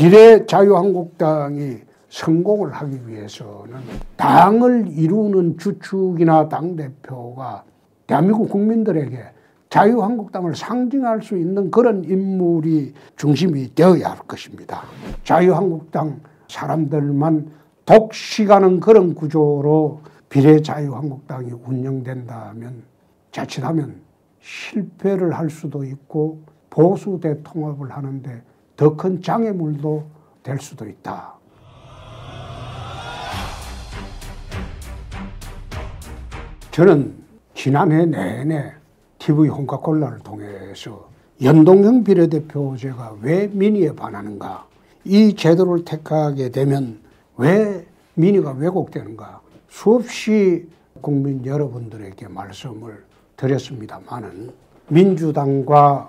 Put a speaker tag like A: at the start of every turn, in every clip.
A: 비례자유한국당이 성공을 하기 위해서는 당을 이루는 주축이나 당대표가 대한민국 국민들에게 자유한국당을 상징할 수 있는 그런 인물이 중심이 되어야 할 것입니다. 자유한국당 사람들만 독식하는 그런 구조로 비례자유한국당이 운영된다면 자칫하면 실패를 할 수도 있고 보수 대통합을 하는데 더 큰 장애물도 될 수도 있다. 저는 지난해 내내 TV 홍카콜라를 통해서 연동형 비례대표제가 왜 민의에 반하는가, 이 제도를 택하게 되면 왜 민의가 왜곡되는가 수없이 국민 여러분들에게 말씀을 드렸습니다마는 민주당과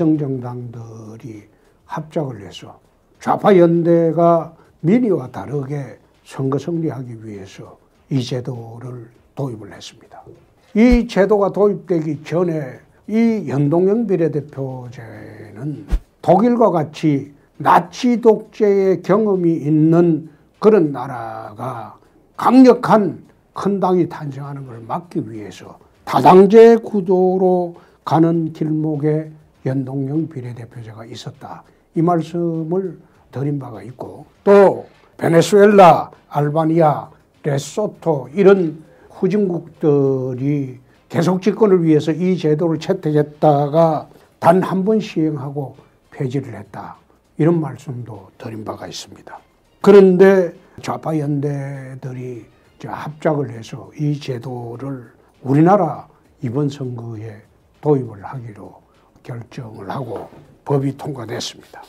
A: 위성정당들이 합작을 해서 좌파연대가 민의와 다르게 선거 승리하기 위해서 이 제도를 도입을 했습니다. 이 제도가 도입되기 전에 이 연동형 비례대표제는 독일과 같이 나치 독재의 경험이 있는 그런 나라가 강력한 큰 당이 탄생하는 걸 막기 위해서 다당제 구도로 가는 길목에 연동형 비례대표제가 있었다. 이 말씀을 드린 바가 있고, 또 베네수엘라, 알바니아, 레소토 이런 후진국들이 계속 집권을 위해서 이 제도를 채택했다가 단 한 번 시행하고 폐지를 했다. 이런 말씀도 드린 바가 있습니다. 그런데 좌파 연대들이 합작을 해서 이 제도를 우리나라 이번 선거에 도입을 하기로 결정을 하고 법이 통과됐습니다.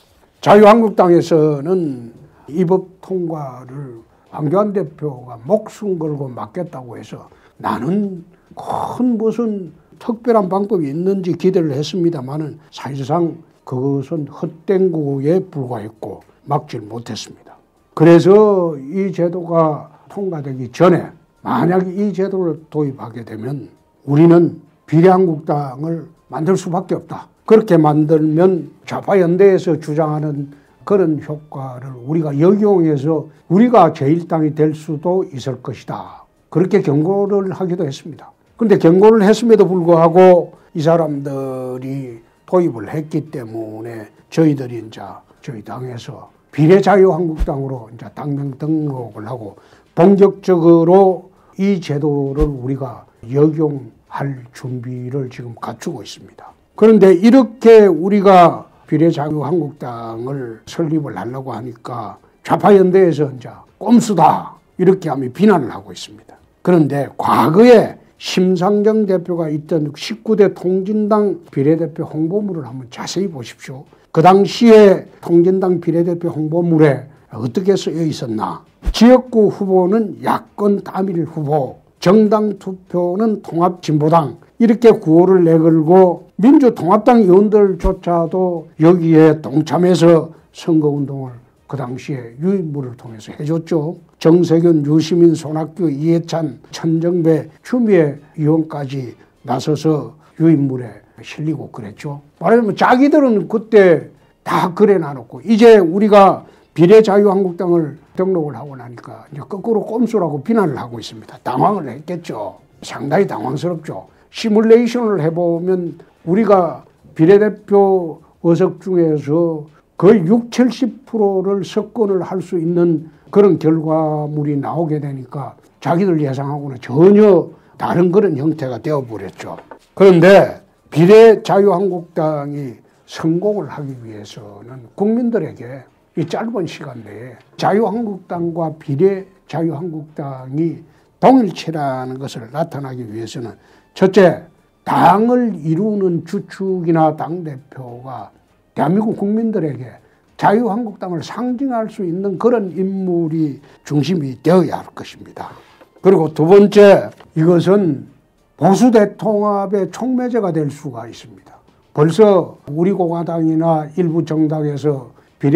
A: 자유한국당에서는 이 법 통과를 황교안 대표가 목숨 걸고 막겠다고 해서 나는 큰 무슨 특별한 방법이 있는지 기대를 했습니다마는 사실상 그것은 헛된 구호에 불과했고 막질 못했습니다. 그래서 이 제도가 통과되기 전에 만약 이 제도를 도입하게 되면 우리는 비례한국당을 만들 수밖에 없다. 그렇게 만들면 좌파연대에서 주장하는 그런 효과를 우리가 역용해서 우리가 제1당이 될 수도 있을 것이다. 그렇게 경고를 하기도 했습니다. 그런데 경고를 했음에도 불구하고 이 사람들이 도입을 했기 때문에 저희들이 이제 저희 당에서 비례자유한국당으로 이제 당명 등록을 하고 본격적으로 이 제도를 우리가 역용할 준비를 지금 갖추고 있습니다. 그런데 이렇게 우리가 비례자유한국당을 설립을 하려고 하니까 좌파연대에서 이제 꼼수다 이렇게 하며 비난을 하고 있습니다. 그런데 과거에 심상정 대표가 있던 19대 통진당 비례대표 홍보물을 한번 자세히 보십시오. 그 당시에 통진당 비례대표 홍보물에 어떻게 쓰여 있었나. 지역구 후보는 야권 단일 후보, 정당 투표는 통합진보당, 이렇게 구호를 내걸고 민주통합당 의원들조차도 여기에 동참해서 선거운동을 그 당시에 유인물을 통해서 해줬죠. 정세균, 유시민, 손학규, 이해찬, 천정배, 추미애 의원까지 나서서 유인물에 실리고 그랬죠. 말하자면 자기들은 그때 다 그래놔놓고 이제 우리가 비례자유한국당을 등록을 하고 나니까 이제 거꾸로 꼼수라고 비난을 하고 있습니다. 당황을 했겠죠. 상당히 당황스럽죠. 시뮬레이션을 해보면 우리가 비례대표 의석 중에서 거의 60, 70%를 석권을 할 수 있는 그런 결과물이 나오게 되니까 자기들 예상하고는 전혀 다른 그런 형태가 되어버렸죠. 그런데 비례자유한국당이 성공을 하기 위해서는 국민들에게 이 짧은 시간 내에 자유한국당과 비례자유한국당이 동일체라는 것을 나타나기 위해서는 첫째, 당을 이루는 주축이나 당대표가 대한민국 국민들에게 자유한국당을 상징할 수 있는 그런 인물이 중심이 되어야 할 것입니다. 그리고 두 번째, 이것은 보수 대통합의 촉매제가 될 수가 있습니다. 벌써 우리 공화당이나 일부 정당에서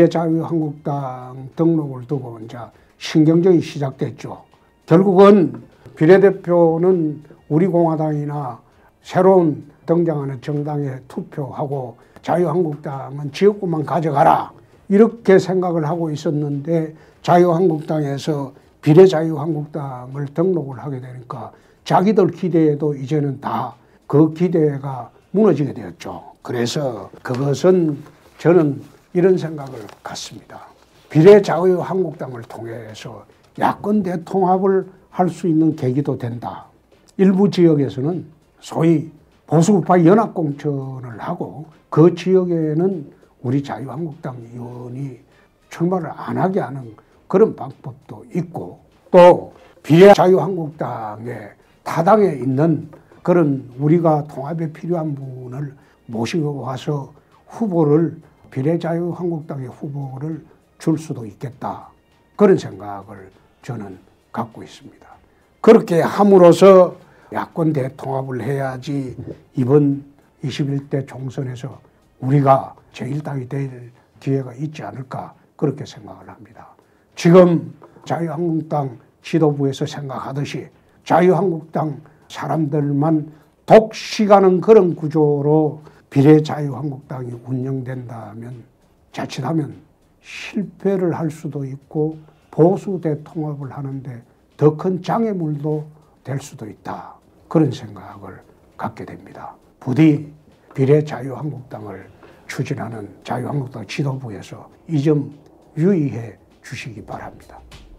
A: 비례자유한국당 등록을 두고 이제 신경전이 시작됐죠. 결국은 비례대표는 우리 공화당이나 새로운 등장하는 정당에 투표하고 자유한국당은 지역구만 가져가라. 이렇게 생각을 하고 있었는데 자유한국당에서 비례자유한국당을 등록을 하게 되니까 자기들 기대에도 이제는 다 그 기대가 무너지게 되었죠. 그래서 그것은 저는 이런 생각을 갖습니다. 비례자유한국당을 통해서 야권 대통합을 할 수 있는 계기도 된다. 일부 지역에서는 소위 보수우파 연합공천을 하고 그 지역에는 우리 자유한국당 의원이 출마를 안 하게 하는 그런 방법도 있고, 또 비례자유한국당의 타당에 있는 그런 우리가 통합에 필요한 분을 모시고 와서 후보를 비례자유한국당의 후보를 줄 수도 있겠다. 그런 생각을 저는 갖고 있습니다. 그렇게 함으로써 야권 대통합을 해야지 이번 21대 총선에서 우리가 제1당이 될 기회가 있지 않을까 그렇게 생각을 합니다. 지금 자유한국당 지도부에서 생각하듯이 자유한국당 사람들만 독식하는 그런 구조로 비례자유한국당이 운영된다면 자칫하면 실패를 할 수도 있고 보수 대통합을 하는데 더 큰 장애물도 될 수도 있다. 그런 생각을 갖게 됩니다. 부디 비례자유한국당을 추진하는 자유한국당 지도부에서 이 점 유의해 주시기 바랍니다.